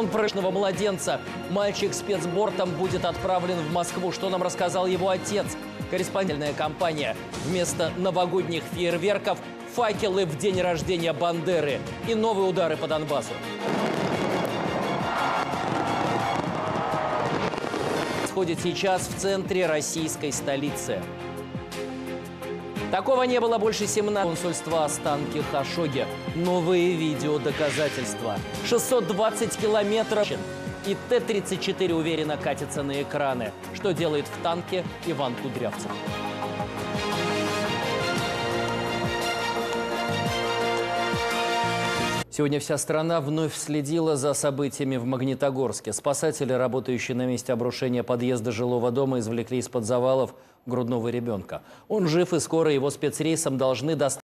Он прочного младенца. Мальчик спецбортом будет отправлен в Москву. Что нам рассказал его отец? Корреспондентная компания. Вместо новогодних фейерверков факелы в день рождения Бандеры и новые удары по Донбассу. Происходит сейчас в центре российской столицы. Такого не было больше 17. Консульства останки Хашогги. Новые видеодоказательства. 620 километров. И Т-34 уверенно катится на экраны. Что делает в танке Иван Кудрявцев. Сегодня вся страна вновь следила за событиями в Магнитогорске. Спасатели, работающие на месте обрушения подъезда жилого дома, извлекли из-под завалов грудного ребенка. Он жив, и скоро его спецрейсом должны доставить